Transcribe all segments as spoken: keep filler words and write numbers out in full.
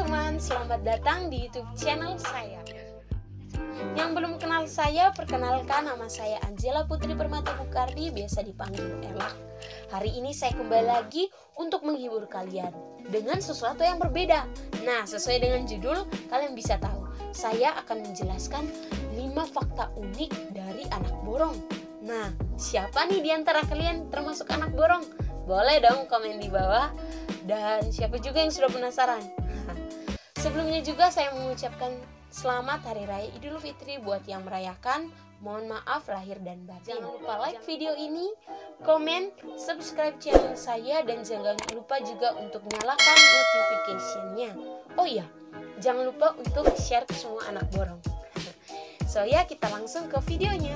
teman-teman, selamat datang di YouTube channel saya. Yang belum kenal saya, perkenalkan, nama saya Angela Putri Permata Bukardi, biasa dipanggil Ella. Hari ini saya kembali lagi untuk menghibur kalian dengan sesuatu yang berbeda. Nah, sesuai dengan judul, kalian bisa tahu, saya akan menjelaskan lima fakta unik dari anak borong. Nah, siapa nih di antara kalian termasuk anak borong? Boleh dong komen di bawah. Dan siapa juga yang sudah penasaran? Sebelumnya juga saya mengucapkan selamat Hari Raya Idul Fitri buat yang merayakan. Mohon maaf lahir dan batin. Jangan lupa like video ini, komen, subscribe channel saya, dan jangan lupa juga untuk nyalakan notification-nya. Oh iya, jangan lupa untuk share ke semua anak borong. So ya, kita langsung ke videonya.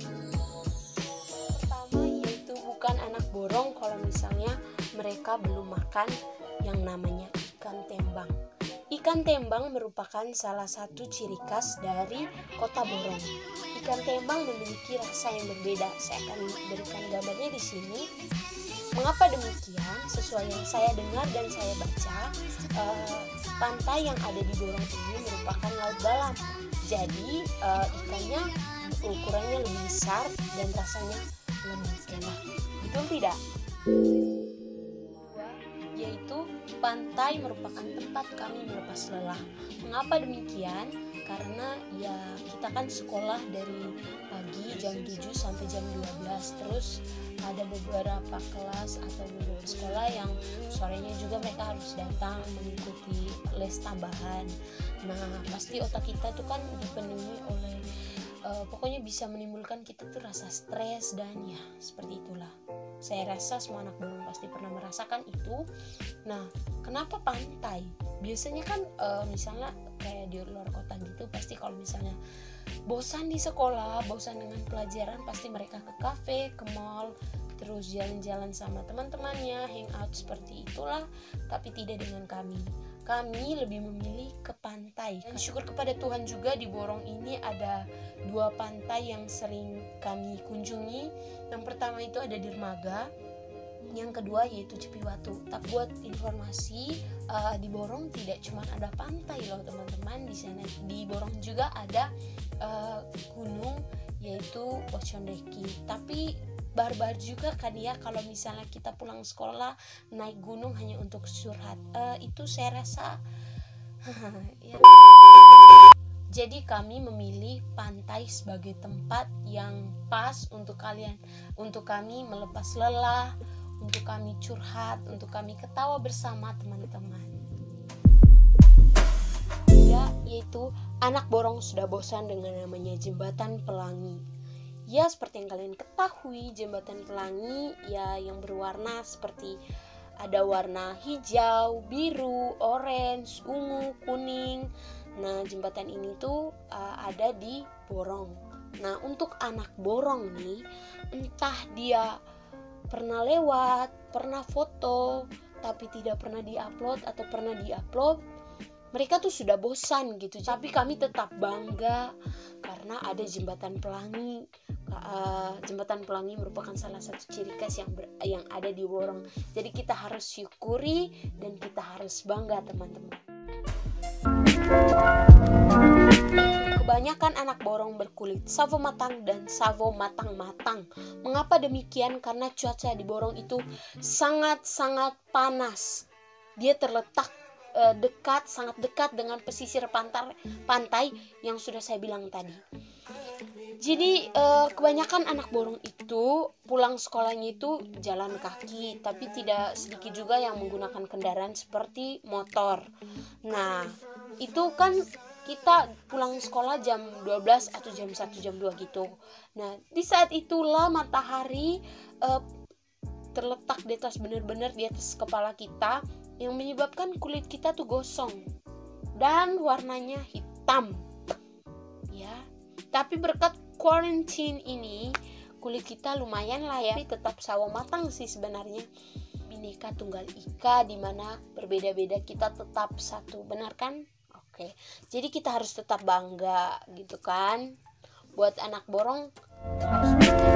Pertama yaitu bukan anak borong kalau misalnya mereka belum makan yang namanya ikan tembang. Ikan tembang merupakan salah satu ciri khas dari kota Borong. Ikan tembang memiliki rasa yang berbeda. Saya akan berikan gambarnya di sini. Mengapa demikian? Sesuai yang saya dengar dan saya baca, eh, pantai yang ada di Borong ini merupakan laut dalam. Jadi eh, ikannya ukurannya lebih besar dan rasanya lebih enak. Betul tidak? Yaitu pantai merupakan tempat kami melepas lelah. Mengapa demikian? Karena ya kita kan sekolah dari pagi jam tujuh sampai jam dua belas, terus ada beberapa kelas atau beberapa sekolah yang sorenya juga mereka harus datang mengikuti les tambahan. Nah, pasti otak kita tuh kan dipenuhi oleh uh, pokoknya bisa menimbulkan kita tuh rasa stres dan ya seperti itulah. Saya rasa semua anak borong pasti pernah merasakan itu. Nah, kenapa pantai? Biasanya kan e, misalnya kayak di luar kota gitu, pasti kalau misalnya bosan di sekolah, bosan dengan pelajaran, pasti mereka ke kafe, ke mall, terus jalan-jalan sama teman-temannya, hangout seperti itulah. Tapi tidak dengan kami. Kami lebih memilih ke pantai. Dan syukur kepada Tuhan juga di Borong ini ada dua pantai yang sering kami kunjungi. Yang pertama itu ada Dermaga, yang kedua yaitu Cipiwatu. Tapi buat informasi, uh, di Borong tidak cuma ada pantai loh teman-teman. Di sana di Borong juga ada uh, gunung yaitu Pocondeki. Tapi barbar juga kan ya kalau misalnya kita pulang sekolah naik gunung hanya untuk curhat. Uh, itu saya rasa ya. Jadi kami memilih pantai sebagai tempat yang pas untuk kalian, untuk kami melepas lelah, untuk kami curhat, untuk kami ketawa bersama teman-teman. Ya, yaitu anak borong sudah bosan dengan namanya Jembatan Pelangi. Ya, seperti yang kalian ketahui, Jembatan Pelangi ya yang berwarna seperti ada warna hijau, biru, orange, ungu, kuning. Nah, jembatan ini tuh uh, ada di Borong. Nah, untuk anak borong nih, entah dia pernah lewat, pernah foto, tapi tidak pernah diupload atau pernah diupload, mereka tuh sudah bosan gitu. Tapi kami tetap bangga karena ada Jembatan Pelangi. Uh, Jembatan Pelangi merupakan salah satu ciri khas yang ber, yang ada di Borong. Jadi kita harus syukuri dan kita harus bangga teman-teman. Kebanyakan anak borong berkulit savo matang dan savo matang-matang. Mengapa demikian? Karena cuaca di Borong itu sangat-sangat panas. Dia terletak uh, dekat, sangat dekat dengan pesisir pantai, pantai yang sudah saya bilang tadi. Jadi eh, kebanyakan anak borong itu pulang sekolahnya itu jalan kaki, tapi tidak sedikit juga yang menggunakan kendaraan seperti motor. Nah, itu kan kita pulang sekolah jam dua belas atau jam satu, jam dua gitu. Nah, di saat itulah matahari eh, terletak di atas, benar-benar di atas kepala kita, yang menyebabkan kulit kita tuh gosong dan warnanya hitam. Ya, tapi berkat quarantine ini kulit kita lumayan lah ya, tapi tetap sawo matang sih sebenarnya. Bhinneka Tunggal Ika, dimana berbeda-beda kita tetap satu, benar kan? Oke, jadi kita harus tetap bangga gitu kan. Buat anak borong harus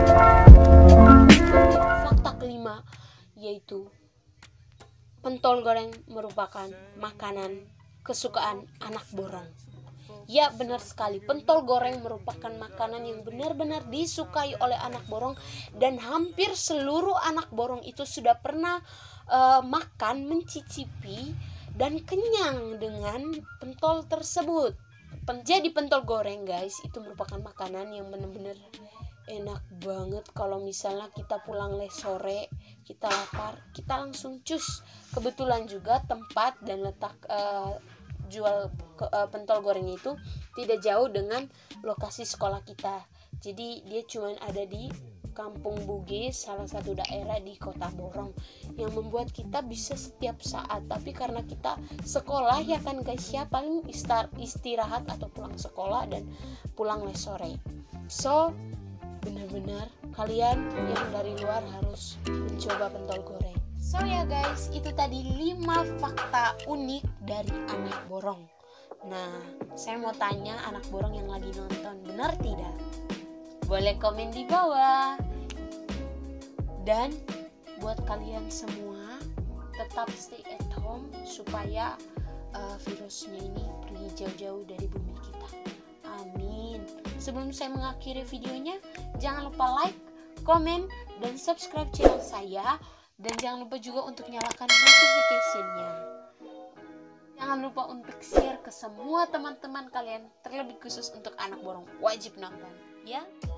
fakta kelima yaitu pentol goreng merupakan makanan kesukaan anak borong. Ya, benar sekali, pentol goreng merupakan makanan yang benar-benar disukai oleh anak borong, dan hampir seluruh anak borong itu sudah pernah uh, makan, mencicipi, dan kenyang dengan pentol tersebut. Jadi pentol goreng guys, itu merupakan makanan yang benar-benar enak banget. Kalau misalnya kita pulang les sore, kita lapar, kita langsung cus. Kebetulan juga tempat dan letak uh, jual ke, uh, pentol goreng itu tidak jauh dengan lokasi sekolah kita. Jadi dia cuma ada di Kampung Bugis, salah satu daerah di Kota Borong, yang membuat kita bisa setiap saat. Tapi karena kita sekolah ya kan guys ya, paling istirahat atau pulang sekolah dan pulang les sore. So benar-benar kalian yang dari luar harus mencoba pentol goreng. So ya guys, itu tadi lima fakta unik dari anak borong. Nah, saya mau tanya anak borong yang lagi nonton, benar tidak? Boleh komen di bawah. Dan buat kalian semua, tetap stay at home supaya uh, virusnya ini pergi jauh-jauh dari bumi kita. Amin. Sebelum saya mengakhiri videonya, jangan lupa like, komen, dan subscribe channel saya. Dan jangan lupa juga untuk nyalakan notification-nya. Jangan lupa untuk share ke semua teman-teman kalian, terlebih khusus untuk anak borong. Wajib nonton, ya.